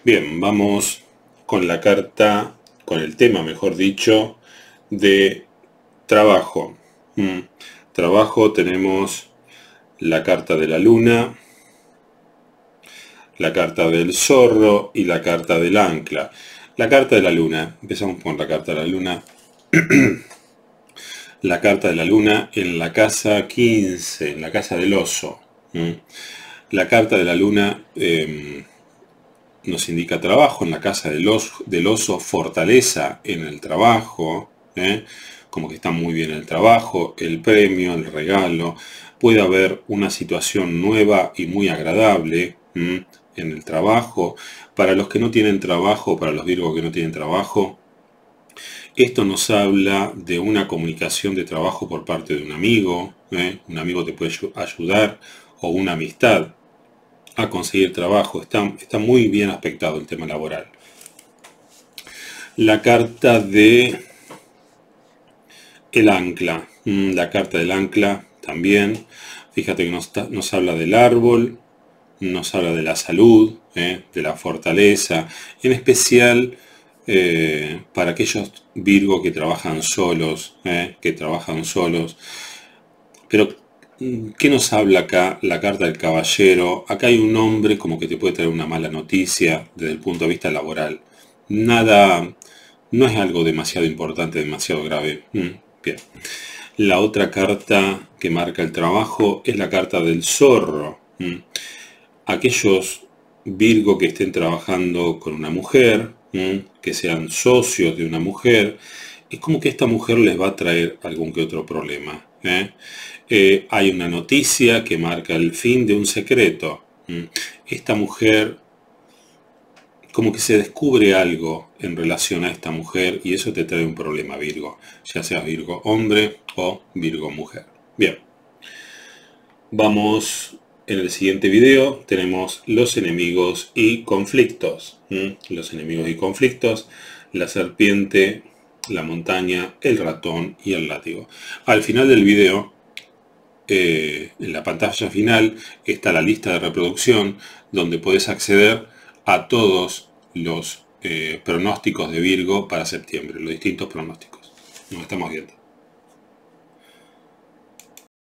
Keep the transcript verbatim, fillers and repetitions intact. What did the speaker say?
Bien, vamos con la carta, con el tema, mejor dicho, de trabajo. Mm. Trabajo tenemos la carta de la luna, la carta del zorro y la carta del ancla. La carta de la luna, empezamos con la carta de la luna. La carta de la luna en la casa quince, en la casa del oso. Mm. La carta de la luna eh, nos indica trabajo en la casa del oso, del oso fortaleza en el trabajo, ¿eh? Como que está muy bien el trabajo, el premio, el regalo. Puede haber una situación nueva y muy agradable ¿m? en el trabajo. Para los que no tienen trabajo, para los Virgos que no tienen trabajo, esto nos habla de una comunicación de trabajo por parte de un amigo, ¿eh? Un amigo te puede ayudar, o una amistad a conseguir trabajo. Está, está muy bien aspectado el tema laboral. La carta de el ancla. La carta del ancla también. Fíjate que nos, nos habla del árbol, nos habla de la salud, ¿eh? de la fortaleza. En especial eh, para aquellos Virgo que trabajan solos, ¿eh? que trabajan solos. Pero ¿qué nos habla acá la carta del caballero? Acá hay un hombre como que te puede traer una mala noticia desde el punto de vista laboral. Nada, no es algo demasiado importante, demasiado grave. Mm, bien. La otra carta que marca el trabajo es la carta del zorro. Mm. Aquellos Virgo que estén trabajando con una mujer, mm, que sean socios de una mujer, es como que esta mujer les va a traer algún que otro problema. ¿eh? Eh, hay una noticia que marca el fin de un secreto. Esta mujer, como que se descubre algo en relación a esta mujer y eso te trae un problema, Virgo. Ya seas Virgo hombre o Virgo mujer. Bien. Vamos en el siguiente video. Tenemos los enemigos y conflictos. Los enemigos y conflictos. La serpiente, la montaña, el ratón y el látigo. Al final del video, eh, en la pantalla final, está la lista de reproducción donde puedes acceder a todos los eh, pronósticos de Virgo para septiembre, los distintos pronósticos. Nos estamos viendo.